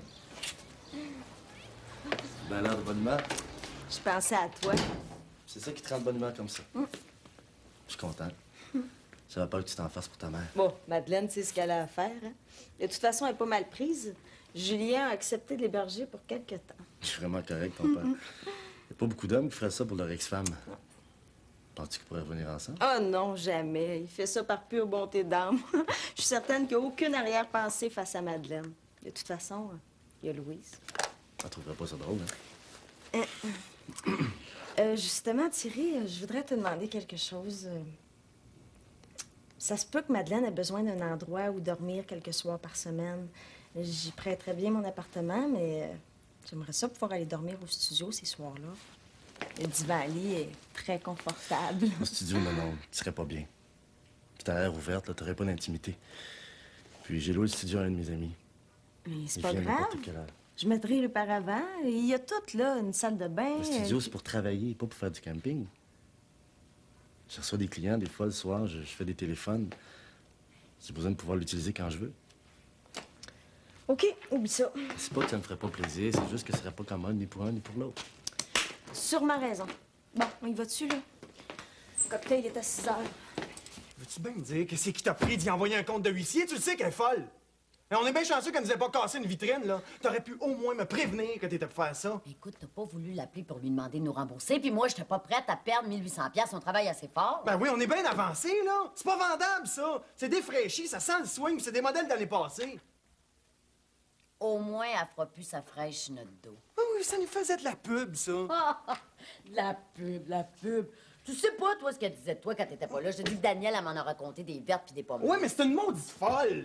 Ben l'air de bonne humeur. Je pensais à toi. C'est ça qui te rend de bonne humeur comme ça. Je suis content. Ça va pas que tu t'en fasses pour ta mère. Bon, Madeleine sait ce qu'elle a à faire. Hein? De toute façon, elle est pas mal prise. Julien a accepté de l'héberger pour quelque temps. Je suis vraiment correct, ton père. Il n'y a pas beaucoup d'hommes qui feraient ça pour leur ex-femme. Penses-tu qu'ils pourraient revenir ensemble? Oh non, jamais. Il fait ça par pure bonté d'âme. Je suis certaine qu'il n'y a aucune arrière-pensée face à Madeleine. De toute façon, il y a Louise. On trouverait pas ça drôle, hein? Euh, euh, justement, Thierry, euh, je voudrais te demander quelque chose. Euh, Ça se peut que Madeleine ait besoin d'un endroit où dormir quelques soirs par semaine. J'y prêterais bien mon appartement, mais euh, j'aimerais ça pouvoir aller dormir au studio ces soirs-là. Le divan-lit est très confortable. Au studio, non, non, tu serais pas bien. Puis t'as l'air ouverte, là, t'aurais pas d'intimité. Puis j'ai loué le studio à un de mes amis. Mais c'est Il pas vient grave. n'importe quelle heure. Je mettrai le paravent. Il y a tout, là. Une salle de bain. Le studio, euh, c'est pour travailler, pas pour faire du camping. Je reçois des clients, des fois, le soir, je, je fais des téléphones. J'ai besoin de pouvoir l'utiliser quand je veux. OK, oublie ça. C'est pas que ça me ferait pas plaisir, c'est juste que ce serait pas commode ni pour un ni pour l'autre. Sûrement raison. Bon, on y va dessus, là. Le cocktail est à six heures. Veux-tu bien me dire que c'est qui t'a pris d'y envoyer un compte de huissier? Tu le sais qu'elle est folle. Mais on est bien chanceux qu'elle nous ait pas cassé une vitrine, là. T'aurais pu au moins me prévenir que t'étais pour faire ça. Écoute, t'as pas voulu l'appeler pour lui demander de nous rembourser, puis moi, j'étais pas prête à perdre mille huit cents piastres. On travaille assez fort. Ben oui, on est bien avancé, là. C'est pas vendable, ça. C'est défraîchi, ça sent le swing, puis c'est des modèles d'année passée. Au moins, elle fera plus sa fraîche sur notre dos. Ah oui, ça nous faisait de la pub, ça. De la pub, la pub. Tu sais pas, toi, ce qu'elle disait de toi quand t'étais pas là. Je te dis que Daniel, elle m'en a raconté des vertes puis des pommes. Ouais, mais c'est une maudite folle.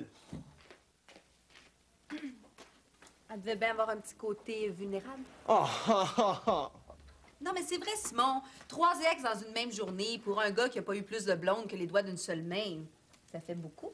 Elle devait bien avoir un petit côté vulnérable. Oh, oh, oh, oh. Non, mais c'est vrai, Simon. Trois ex dans une même journée pour un gars qui a pas eu plus de blondes que les doigts d'une seule main. Ça fait beaucoup.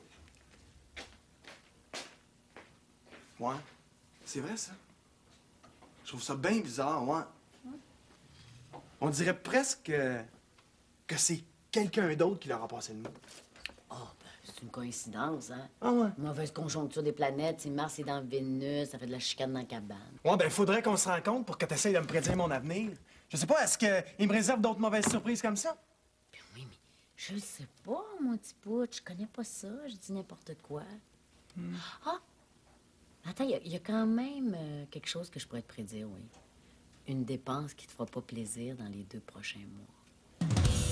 Ouais, c'est vrai, ça. Je trouve ça bien bizarre, ouais. On dirait presque que, que c'est quelqu'un d'autre qui leur a passé le mot. Oh, ben, c'est une coïncidence, hein? Ah ouais? Mauvaise conjoncture des planètes. Si Mars est dans Vénus, ça fait de la chicane dans la cabane. Ouais, ben, faudrait qu'on se rencontre pour que tu essayes de me prédire mon avenir. Je sais pas, est-ce qu'il me réserve d'autres mauvaises surprises comme ça? Ben oui, mais je le sais pas, mon petit pote. Je connais pas ça. Je dis n'importe quoi. Hmm. Ah! Attends, il y, y a quand même euh, quelque chose que je pourrais te prédire, oui. Une dépense qui te fera pas plaisir dans les deux prochains mois.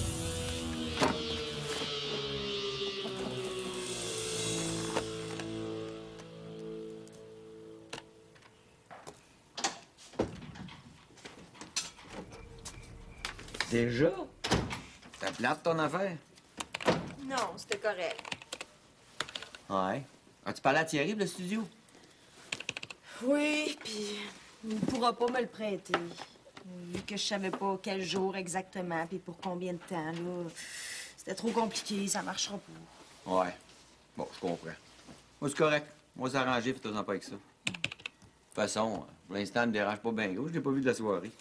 Déjà? Ça plate ton affaire? Non, c'était correct. Ouais. As-tu parlé à Thierry, le studio? Oui, puis il ne pourra pas me le prêter. Vu que je savais pas quel jour exactement, puis pour combien de temps, là. C'était trop compliqué, ça marchera pas. Ouais. Bon, je comprends. Moi, c'est correct. Moi, c'est arrangé, fais-toi-en pas avec ça. De toute façon, pour l'instant, elle me dérange pas bien gros. Je l'ai pas vu de la soirée.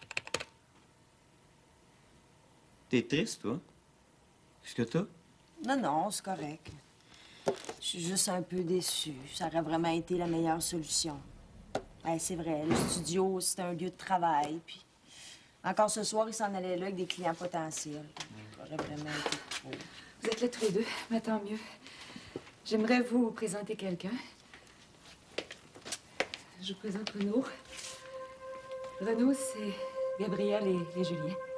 T'es triste, toi? Qu'est-ce que t'as? Non, non, c'est correct. Je suis juste un peu déçue. Ça aurait vraiment été la meilleure solution. Ouais, c'est vrai, le studio, c'était un lieu de travail, puis... Encore ce soir, il s'en allait là avec des clients potentiels. Ça aurait vraiment été trop. Vous êtes là tous les deux, mais tant mieux. J'aimerais vous présenter quelqu'un. Je vous présente Renaud. Renaud, c'est Gabriel et, et Julien.